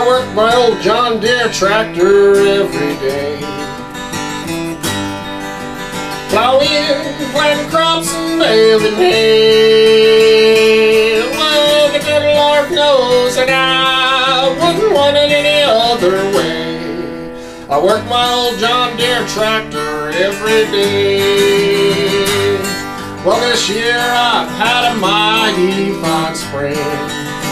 I work my old John Deere tractor every day. Plowing, planting crops and baling hay. Well, the good Lord knows that I wouldn't want it any other way. I work my old John Deere tractor every day. Well, this year I've had a mighty fine spring.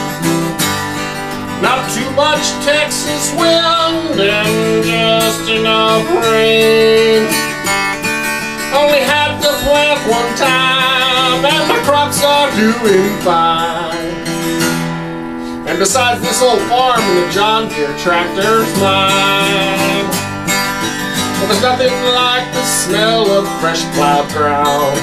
Not too much Texas wind and just enough rain. Only had to plant one time and my crops are doing fine. And besides this old farm and the John Deere tractor's mine. Well, there's nothing like the smell of fresh plowed ground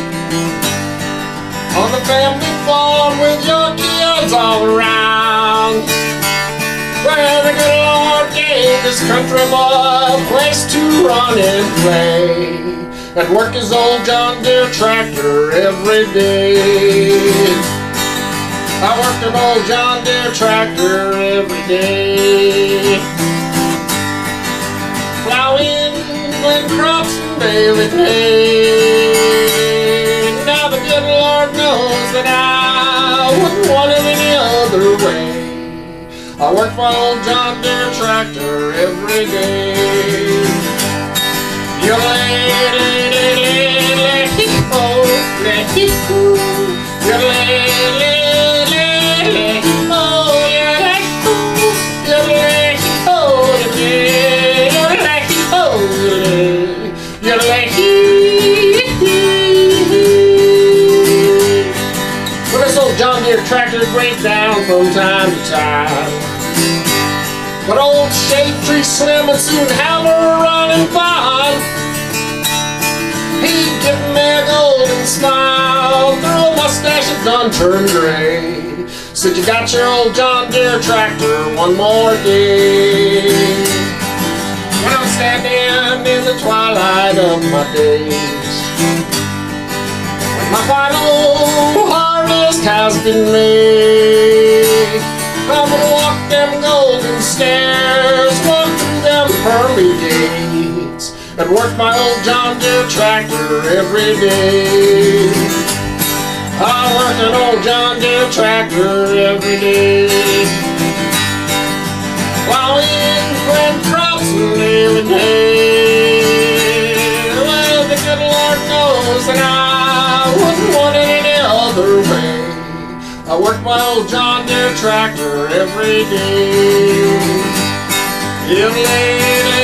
on the family farm with your kids all around, where the good Lord gave this country boy a place to run and play and work his old John Deere tractor every day. I worked an old John Deere tractor every day. Plowing, planting crops and baling hay. Now the good Lord knows that I wouldn't want it any other way. I work my old John Deere tractor every day. You Well, this old John Deere tractor breaks down from time to time, but old Shade Tree Slim would soon have her running fine. He'd give me a golden smile through a mustache that done turned gray. Said, you got your old John Deere tractor one more day. When I'm standing in the twilight of my days, when my final harvest has been made, I'm gonna walk them golden stairs, walk through them pearly gates, and work my old John Deere tractor every day. I work an old John Deere tractor every day. Plowing, planting crops and baling hay. Well, the good Lord knows that I wouldn't want it any other way. I work my old John Deere tractor every day.